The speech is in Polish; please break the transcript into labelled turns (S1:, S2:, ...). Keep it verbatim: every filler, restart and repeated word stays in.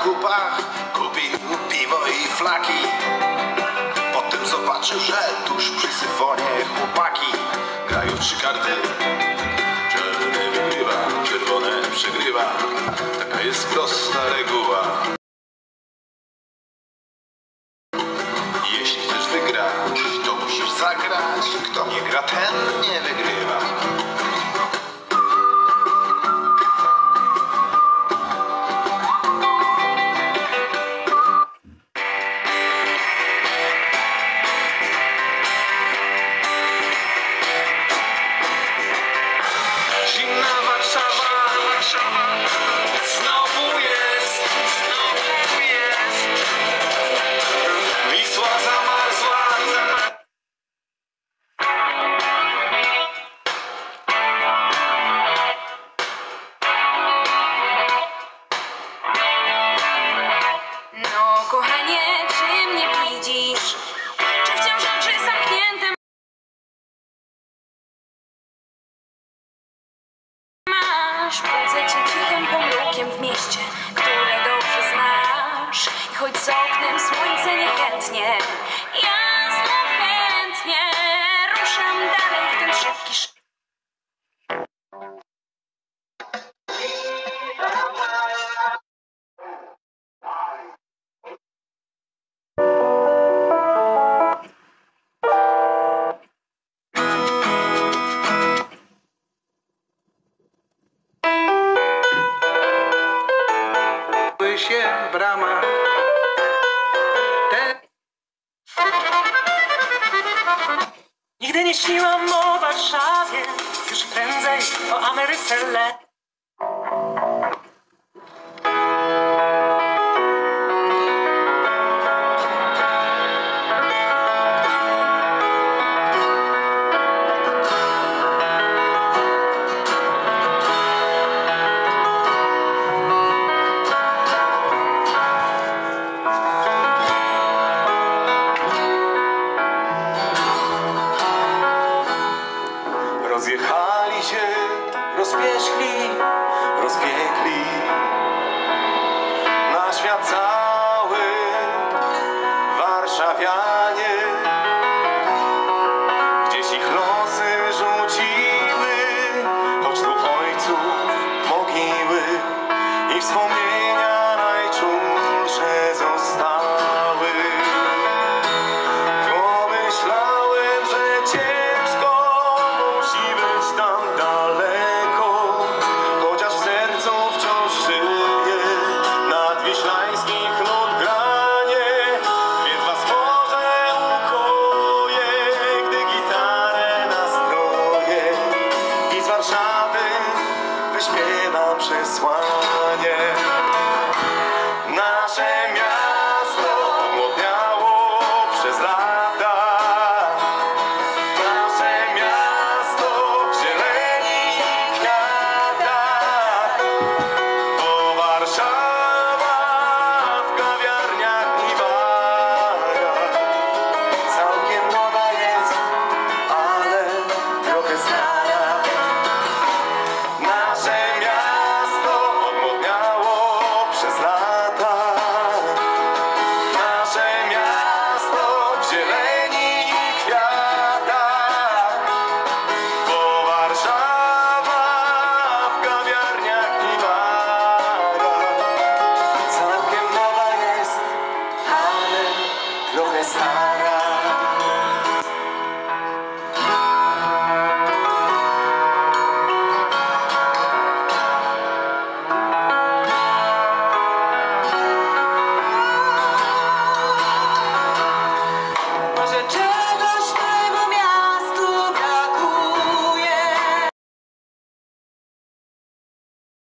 S1: zakupach kupił piwo i flaki. Potem zobaczył, że tuż przy syfonie chłopaki grają trzy karty. Czerwony wygrywa, czerwone przegrywa. Taka jest prosta reguła. Jeśli chcesz wygrać, to musisz zagrać. Kto nie gra, ten nie wygrywa. Zimna Warszawa, znowu jest, znowu jest. Wisła zamarzła.
S2: No kochanie, czy mnie widzisz? Czy wciąż oczy zamknięte masz? Budzę cię cichym pomrukiem w mieście, które dobrze znasz. I choć z oknem słońce niechętnie, ja znów chętnie ruszam dalej w ten szybki szybki.
S1: Się brama. Te...
S3: Nigdy nie śniłam o Warszawie, już prędzej o Ameryce le.
S1: Rozjechali się, rozpierzchli, rozbiegli na świat cały warszawianie. Gdzieś ich losy rzuciły, choć tu ojców mogiły i wspomnienia najczulsze zostały. Pomyślałem, że ciężko musi być tam daleko, chociaż w sercu wciąż żyje nadwiślańskich nut granie. Więc was może ukoje, gdy gitarę nastroję i z Warszawy wyśpiewam przesłanie.